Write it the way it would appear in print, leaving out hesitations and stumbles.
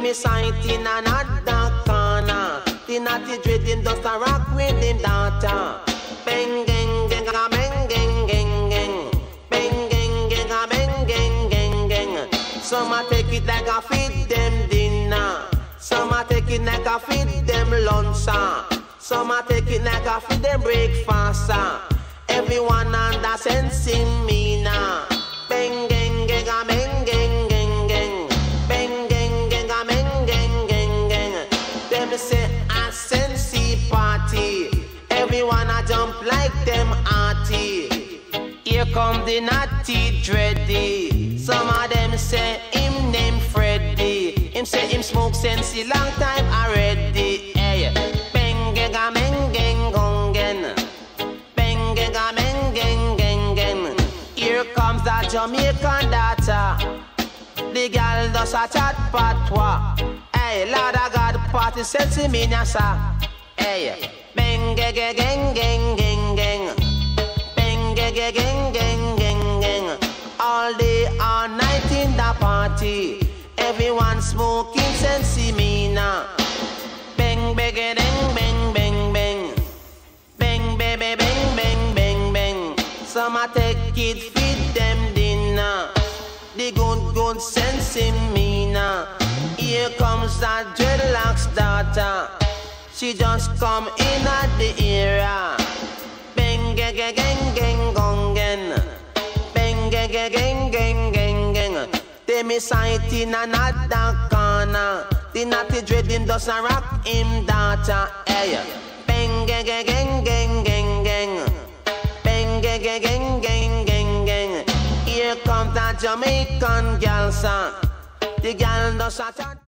me sight in another corner. The natty dread him just a rock with him daughter. Bang gang gang a bang gang gang gang. Bang gang gang a bang gang gang gang. Some a take it like a feed them dinner. Some a take it like a feed them lunch. Some a take it like a feed them breakfast. Everyone under sense in me now. Bang gang gang a bang gang gang gang. Bang gang gang a bang gang gang gang. Them say a sensey party. Everyone a jump like them arty. Here come the natty dready. Some of them say him name Freddy. Him say him smoke sensey long time already. Hey, bang gang a bang gang gong gen. Bang gang a bang gang gang gang. Here comes that Jamaican daughter. The girl does a chat patois. Hey, Lord of God, party sensey me nyasa. Hey, bang gang gang gang gang gang. Bang gang gang gang gang gang. All day, all night in the party. Everyone smoking sensey me now. Bang bang bang bang bang bang. Bang baby bang bang bang bang. Some a take it feed them dinner. The good sensey me now. Here comes that dreadlocks daughter. She just come in at the era. Bang gang gang gang gong gen. Bang gang gang gang gang gang. They me sight in another corner. The natty dread him does a rock him daughter. Hey, bang gang gang gang gang gang gang. Bang gang gang gang gang gang gang. Here comes that Jamaican girl son. The girl does a